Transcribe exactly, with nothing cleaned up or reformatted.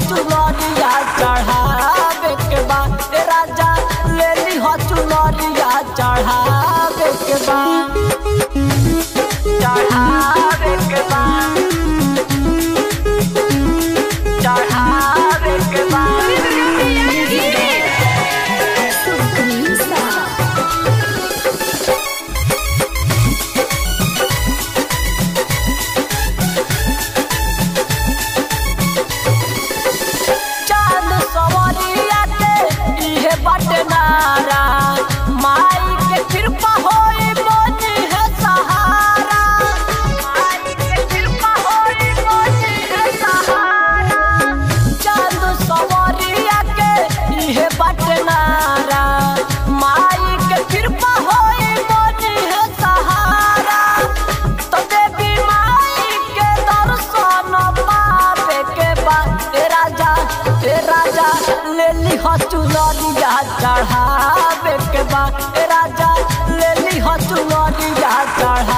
चुनरिया चढ़ावे के बा ए राजा ले ली हो चुनरिया चढ़ावे के बा चढ़ावे के बा चढ़ावे के बा बटनारा माई के कृपा होई मोनी है सहारा माई के कृपा होई मोनी है सहारा चांद सवरिया के इहे बटनारा माई के कृपा होई मोनी है सहारा तो देवी माई के दर्शन पावे के बा ए राजा ए राजा ले ली हो चुनरिया चढ़ावे के बा ए राजा ले ली हो चुनरिया चढ़ा